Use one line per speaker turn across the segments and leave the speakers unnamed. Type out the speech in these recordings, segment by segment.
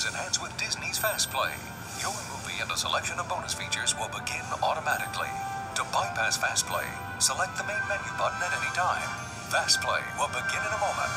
is enhanced with Disney's Fast Play. Your movie and a selection of bonus features will begin automatically. To bypass Fast Play, select the main menu button at any time. Fast Play will begin in a moment.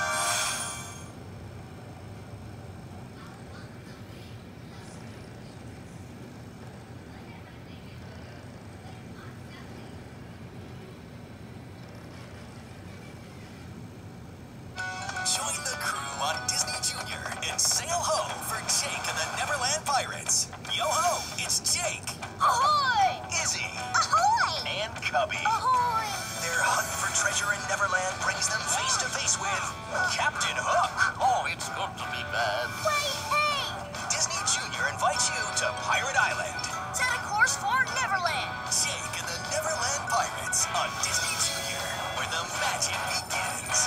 Join the crew on Disney Junior and sail home for Jake and the Neverland Pirates. Yo-ho, it's Jake.
Ahoy!
Izzy.
Ahoy!
And Cubby.
Ahoy!
Their hunt for treasure in Neverland brings them face to face with Captain Hook.
Oh, it's good to be back.
Wait, hey!
Disney Junior invites you to Pirate Island.
Set a course for Neverland.
Jake and the Neverland Pirates on Disney Junior, where the magic begins.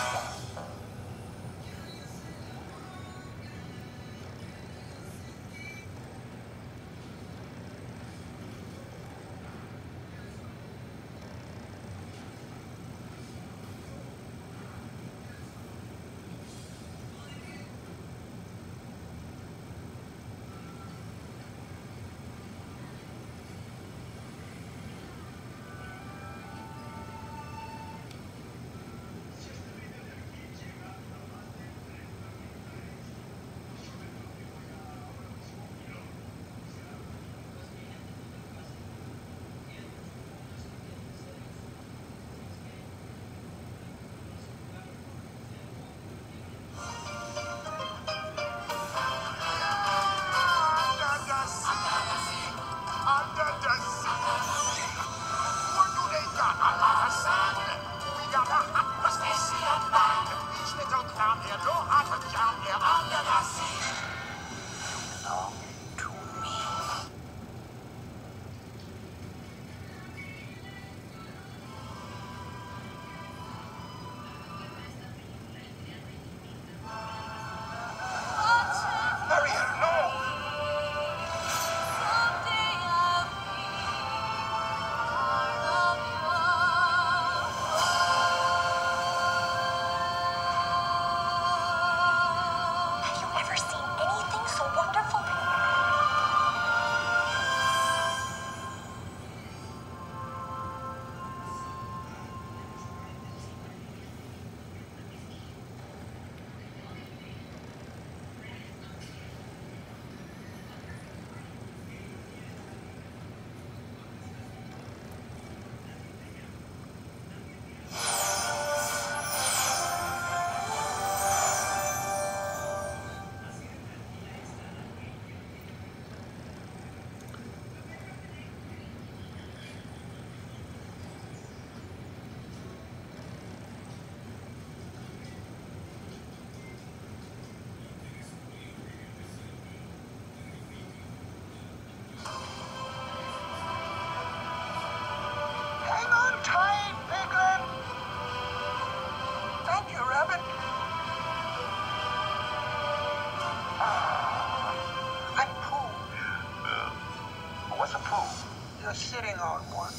You're sitting on one.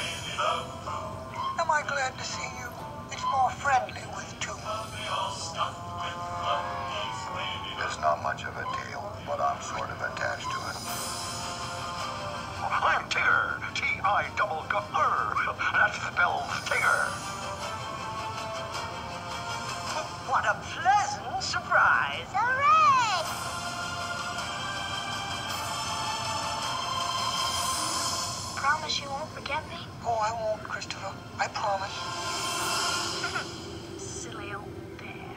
Am I glad to see you? It's more friendly with two.
There's not much of a tail, but I'm sort of attached to it.
I'm Tigger. T-I-double-G-R. That spells Tigger.
What a pleasant surprise.
Hooray! Promise you won't forget me?
Oh, I won't, Christopher. I promise.
Silly old bear.